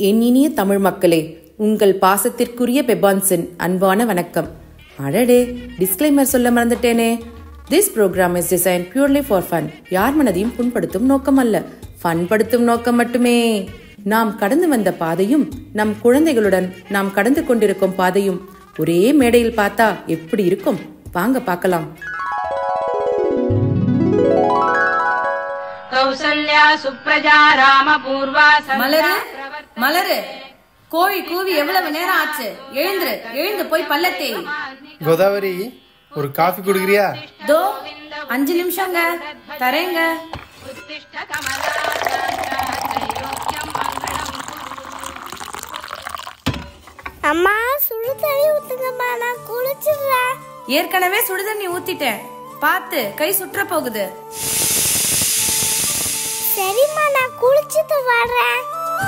என் இனிய தமிழ் மக்களே, உங்கள் பாசத்திற்குரிய பெபான்சின் அன்பான வணக்கம். அடடே, டிஸ்க்ளைமர் சொல்ல மறந்துட்டேனே. This program is designed purely for fun. யார் மனதையும் புண்படுத்தும் நோக்கம் அல்ல, ஃபன் படுத்தும் நோக்கம் மட்டுமே. நாம் கடந்து வந்த பாதையும் நம் குழந்தைகளுடன் நாம் கடந்து கொண்டிருக்கும் பாதையும் ஒரே மேடையில் பார்த்தா எப்படி இருக்கும்? வாங்க பார்க்கலாம். மலரு, கோழி கூவி எவ்வளவு நேரம் ஆச்சு? எழுந்து போய் பல்லத்தே. கோதாவரி, ஒரு காஃபி குடுக்குறியா? தோ 5 நிமிஷங்க, தரேங்க. அம்மா, சுடுதண்ணி ஊத்துங்கம்மா, நான் குளிச்சிடுறேன். ஏற்கனவே சுடுதண்ணி ஊத்திட்டேன், பார்த்து கை சுற்ற போகுது. சரிம்மா, நான் குளிச்சிட்டு வரேன்.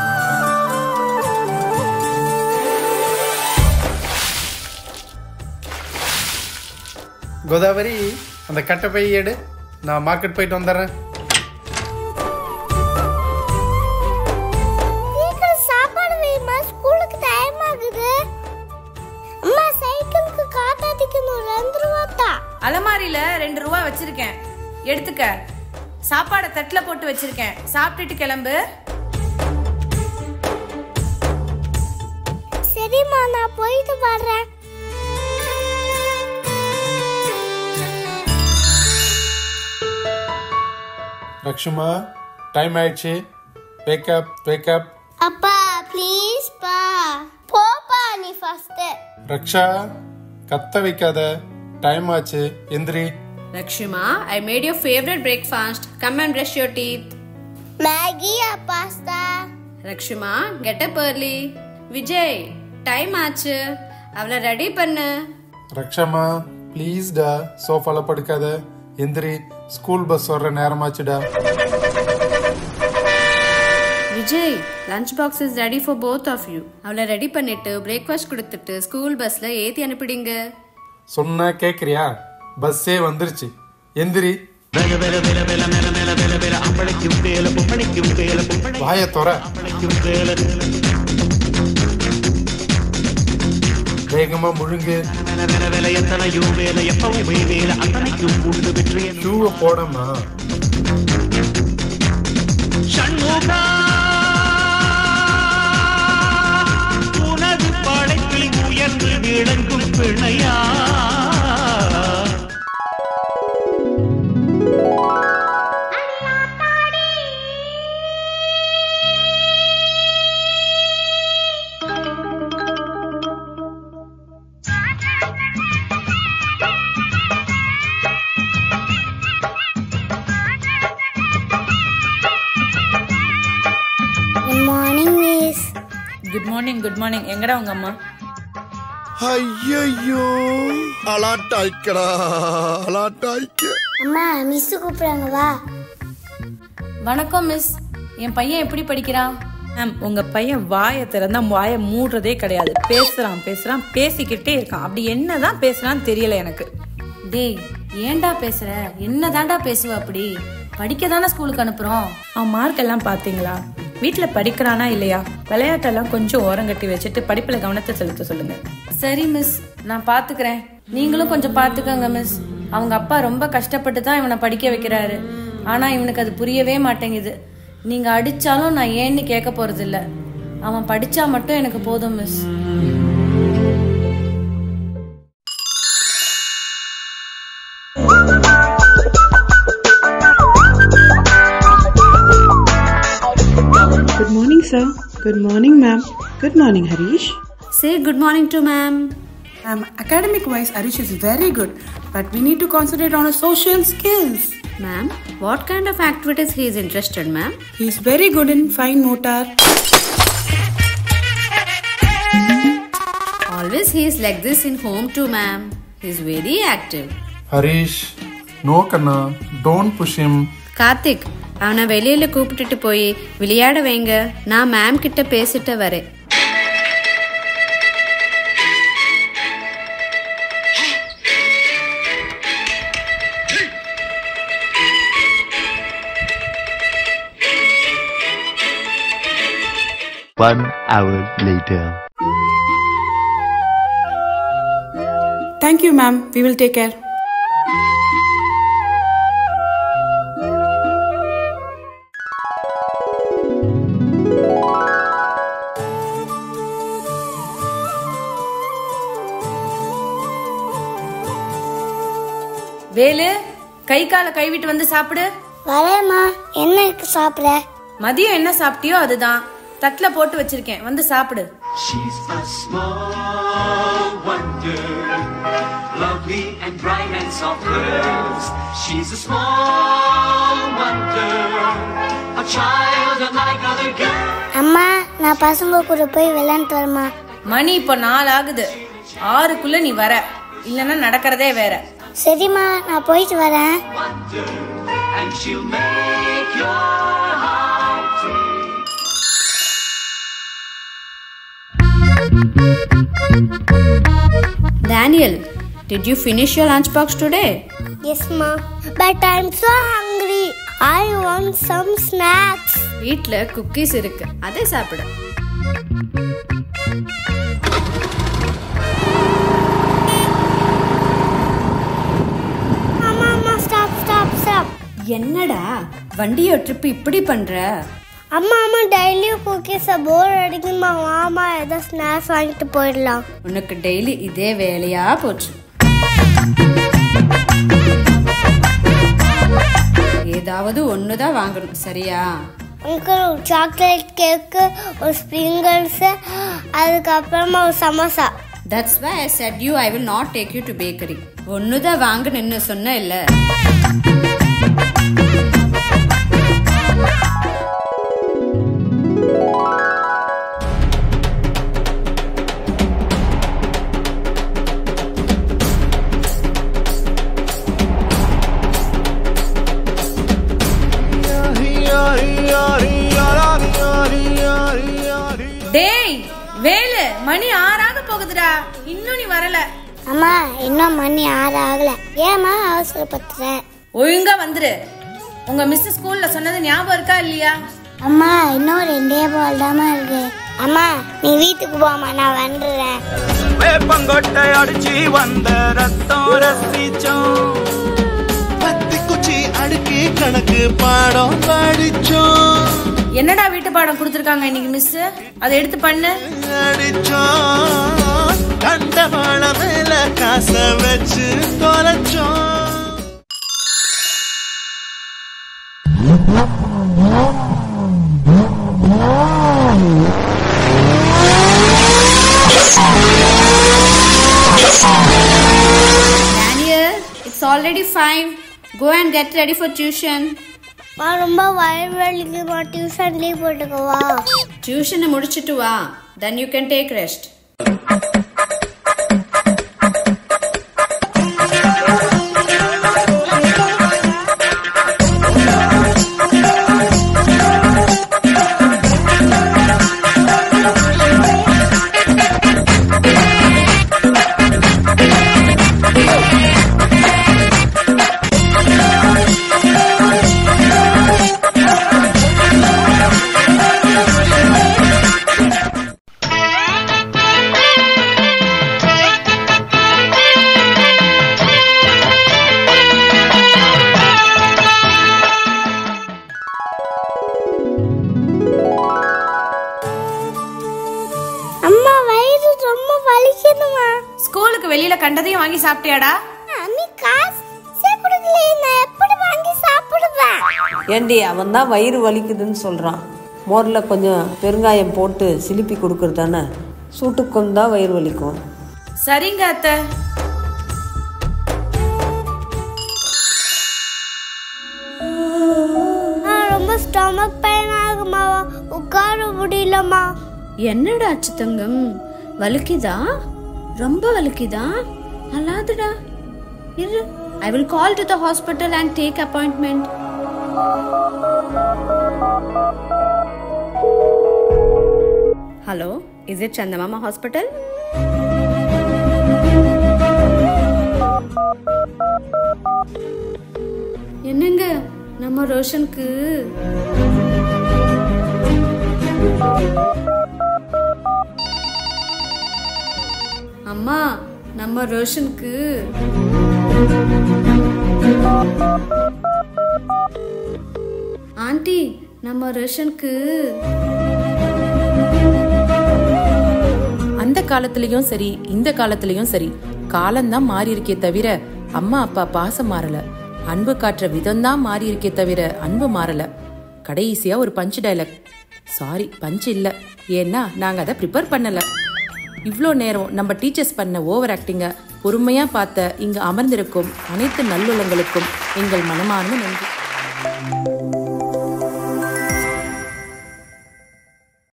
கோதாவரி, அந்த கட்டை பை எடு, நான் மார்க்கெட் போயிட்டு வந்துடுறேன். சாப்பாடு வேணுமா? ஸ்கூலுக்கு டைம் ஆகுது. அம்மா, சைக்கிளுக்கு காத்தாடிக்கணும், 2 ரூபா தான். அலமாரியில 2 ரூபா வச்சிருக்கேன், எடுத்துக்க. சாப்பாடை தட்டுல போட்டு வச்சிருக்கேன், சாப்பிட்டுட்டு கிளம்பு. சரிம்மா, நான் போயிட்டு வரேன். ரக்ஷமா, டைம் ஆயிடுச்சு. வேக்கப். அப்பா, ப்ளீஸ் பா. போப்பா, நீ ஃபர்ஸ்ட். ரக்ஷா, கத்த வைக்காத, டைம் ஆச்சு, எந்திரி. Rakshima, I made your favorite breakfast. Come and brush your teeth. Maggi or pasta? Rakshima, get up early. Vijay, time ஆச்சு, அவளை ரெடி பண்ணு. ரக்ஷமா, ப்ளீஸ் டா, சோஃபால படுக்காத, எந்திரி. ஸ்கூல் பஸ் வர்ற நேரமாச்சுடா. Vijay, lunch box is ready for both of you. அவளை ready பண்ணிட்டு பிரேக்ஃபாஸ்ட் கொடுத்துட்டு ஸ்கூல் பஸ்ல ஏத்தி அனுப்பிடுங்க. சொன்னா கேக்குறியா? பஸ்ஸே வந்துருச்சு, எந்திரி. வாய தோற. வேகமா முழுங்கு. ஷூவை போடமா. உனது படைப்பில் உயர்ந்து விளங்கும் பிணையா. Good morning. எங்கடா உங்க அம்மா? ஐயோ, அலாட்டாய்க்கடா. அம்மா, மிஸ் கூப்பிடுறாங்க, வா. வணக்கம் மிஸ். என் பையன் எப்படி படிக்கிறான்? மேம், உங்க பையன் வாயை திறந்தா வாயை மூடுறதே கிடையாது. பேசுறான், பேசிக்கிட்டே இருக்கான். அப்படி என்னதான் பேசுறான்னு தெரியல எனக்கு. டேய், ஏன்டா பேசுற? என்னதான்டா பேசுவ? அப்படி படிக்க தானே ஸ்கூலுக்கு அனுப்புறோம். அவன் மார்க் எல்லாம் பாத்தீங்களா? வீட்டுல படிக்கிறானா இல்லையா? விளையாட்டெல்லாம் கொஞ்சம் ஓரங்கட்டி வச்சுட்டு படிப்புல கவனத்தை செலுத்த சொல்லுங்க. சரி மிஸ், நான் பாத்துக்கிறேன். நீங்களும் கொஞ்சம் பாத்துக்கங்க மிஸ். அவங்க அப்பா ரொம்ப கஷ்டப்பட்டு தான் இவனை படிக்க வைக்கிறாரு. ஆனா இவனுக்கு அது புரியவே மாட்டேங்குது. நீங்க அடிச்சாலும் நான் ஏன்னு கேட்க போறது இல்ல. அவன் படிச்சா மட்டும் எனக்கு போதும் miss. Good morning, sir. Good morning, ma'am. Good morning, Harish. Say good morning to ma'am. Academic-wise, Harish is very good, but we need to concentrate on his social skills. Ma'am, what kind of activities he is interested, ma'am? He is very good in fine motor. Always he is like this in home too, ma'am. He is very active. Harish, no கண்ணா, don't push him. Karthik, அவனை வெளியில கூப்பிட்டுட்டு போய் விளையாட வைங்க. நான் ma'am கிட்ட பேசிட்டு வரேன். 1 hour later. Thank you, ma'am. We will take care. Velu, கை காலை கைவிட்டு வந்து சாப்பிடு. வரேம்மா. என்ன சாப்பிட? மதியம் என்ன சாப்பிட்டியோ அதுதான் தட்டுல போட்டு வச்சிருக்கேன், வந்து சாப்பிடு. She's a small wonder, lovely and bright and soft curves. She's a small wonder, a child unlike other girls. அம்மா, நான் பசங்க கூட போய் விளையாண்டு வரமா? மணி இப்போ 4 ஆகுது. 6க்குள்ள நீ வர, இல்லன்னா நடக்கிறதே வேற. சரிம்மா, நான் போயிட்டு வரேன். And she'll make your heart sing. Daniel, did you finish your lunchbox today? Yes, ma. But I'm so hungry. I want some snacks. வீட்ல குக்கீஸ் இருக்கு, அதை சாப்பிடு. என்னடா வண்டியோ ட்ரிப் இப்படி பண்ற? அம்மா டெய்லியும் குக்கீஸ் போர் அடிக்குமா? மாமா ஏதோ ஸ்நாக்ஸ் வாங்கிட்டு போயிடலாம். உனக்கு டெய்லி இதே வேலையா போச்சு. ஏதாவது ஒண்ணுதான் வாங்கணும், சரியா? அங்கிள், சாக்லேட் கேக்கு, ஒரு ஸ்ப்ரிங்கிள்ஸ், அதுக்கப்புறமா ஒரு samosa. That's why I said I will not take you to bakery. ஒண்ணுதான் வாங்கணும்னு சொன்ன இல்ல. டேய் வேலு, மணி 6 ஆக போகுதுடா, இன்னும் நீ வரல. அம்மா, இன்னும் மணி 6 ஆகல. ஏமா அவசரப்படுத்துற? ஒழுங்கா வந்துரு. உங்க மிஸ் ஸ்கூல்ல சொன்னது ஞாபகம் இருக்கா இல்லையா? அம்மா, இன்னும் 2 பால் தான் இருக்கு. அம்மா, நீ வீட்டுக்கு போமா, நான் வந்துடுறேன். வேப்பங்கொட்டை அடிச்சு வந்த ரத்தம் ரசிச்சோம், பத்தி குச்சி அடுக்கி கணக்கு பாடம் படிச்சோம். என்னடா வீட்டு பாடம் கொடுத்திருக்காங்க இன்னைக்கு மிஸ்? அதை எடுத்து பண்ணு. அடிச்சோம், கண்டவாள மேல காச வச்சு தொலைச்சோம். Daniel, it's already 5. Go and get ready for tuition. ரொம்ப வயிறு வலிக்குமா? டியூஷன் லீவ் போட்டுக்கவா? Tuition முடிச்சிட்டு வா. Then you can take rest. ஸ்கூலுக்கு வெளியில கண்டதையும் வாங்கி சாப்பிட்டியாடா? நீ காசு கொடுக்கல, நான் எப்படி வாங்கி சாப்பிடுவேன்? ஏண்டி, அவன் தான் வயிறு வலிக்குதுன்னு சொல்றான். மோர்ல கொஞ்சம் பெருங்காயம் போட்டு சிலிப்பி கொடுக்கறதானே, சூட்டுக்கு தான் வயிறு வலிக்கும். சரிங்க அத்தை. ரொம்ப ஸ்டொமக் பெயின் ஆகுமா, உட்கார முடியலமா. என்னடா ஆச்சு தங்கம், வலிக்குதா? ரொம்ப வலிக்குதா? அல்லாதடா, இரு. I will call to the hospital and take appointment. Hello, is it Chandamama Hospital? என்னங்க, நம்ம ரோஷனுக்கு அம்மா நம்ம ரோஷனுக்கு ஆண்டி நம்ம ரோஷனுக்கு அந்த காலத்திலயும் சரி இந்த காலத்திலயும் சரி காலம்தான் மாறி இருக்கே தவிர அம்மா அப்பா பாசம் மாறல. அன்பு காட்டுற விதம் தான் மாறி இருக்கே தவிர அன்பு மாறல. கடைசியா ஒரு பஞ்ச் டைலாக். சாரி, பஞ்ச் இல்ல, ஏன்னா நாங்க அதை ப்ரிப்பேர் பண்ணல. இவ்வளோ நேரம் நம்ம டீச்சர்ஸ் பண்ண ஓவர் ஆக்டிங்க பொறுமையா பார்த்த இங்கு அமர்ந்திருக்கும் அனைத்து நல்லுள்ளங்களுக்கும் எங்கள் மனமார்ந்த நன்றி.